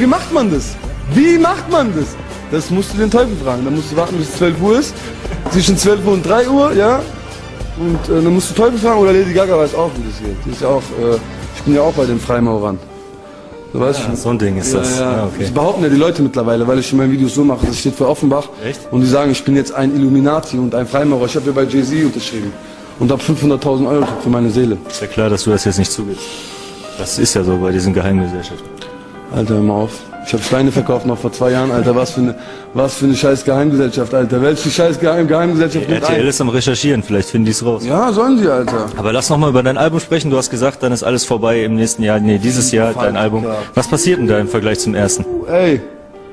wie macht man das? Wie macht man das? Das musst du den Teufel fragen. Dann musst du warten, bis 12 Uhr ist. Zwischen 12 Uhr und 3 Uhr, ja. Und dann musst du Teufel fragen oder Lady Gaga weiß auch, wie das geht. Die ist ja auch, ich bin ja auch bei den Freimaurern. So, weißt ja, so ein Ding ist das. Ja. Ja, okay. Das behaupten ja die Leute mittlerweile, weil ich in meinen Videos so mache. Das steht für Offenbach. Echt? Und die sagen, ich bin jetzt ein Illuminati und ein Freimaurer. Ich habe ja bei Jay-Z unterschrieben. Und habe 500.000 Euro für meine Seele. Ist ja klar, dass du das jetzt nicht zugibst. Das ist ja so bei diesen Geheimgesellschaften. Alter, hör mal auf. Ich habe Schweine verkauft noch vor 2 Jahren, Alter. Was für eine scheiß Geheimgesellschaft, Alter. Welche scheiß Geheimgesellschaft nimmt RTL ein? ist am Recherchieren, vielleicht finden die es raus. Ja, sollen sie, Alter. Aber lass noch mal über dein Album sprechen. Du hast gesagt, dann ist alles vorbei im nächsten Jahr. Nee, dieses Jahr dein Album. Ja. Was passiert denn da im Vergleich zum ersten? Ey,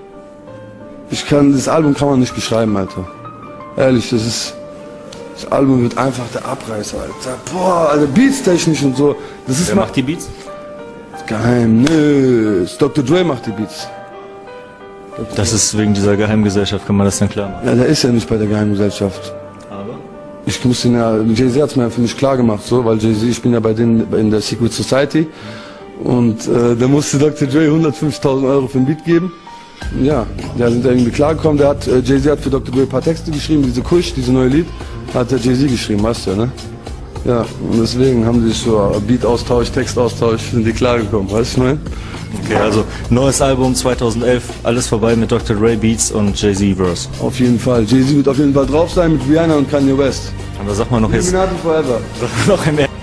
das Album kann man nicht beschreiben, Alter. Ehrlich, das Album wird einfach der Abreißer, Alter. Boah, Alter, beatstechnisch und so. Das ist Wer macht die Beats? Geheimnis. Dr. Dre macht die Beats. Das ist wegen dieser Geheimgesellschaft, kann man das dann klar machen. Ja, der ist ja nicht bei der Geheimgesellschaft. Aber? Ich muss ihn ja, Jay-Z hat es mir für mich klar gemacht, so, weil Jay-Z, ich bin ja bei denen in der Secret Society und da musste Dr. Dre 150.000 Euro für den Beat geben. Und ja, da sind irgendwie klargekommen. Jay-Z hat für Dr. Dre ein paar Texte geschrieben, diese Kush, diese neue Lied, hat der Jay-Z geschrieben, weißt du ja, ne? Ja, und deswegen haben die sich so Beat-Austausch, Textaustausch, sind die klargekommen, weißt du, ne? Okay, also neues Album 2011, alles vorbei mit Dr. Dre Beats und Jay-Z Verse. Auf jeden Fall. Jay-Z wird auf jeden Fall drauf sein mit Rihanna und Kanye West. Aber sag mal noch jetzt Illuminati forever. noch im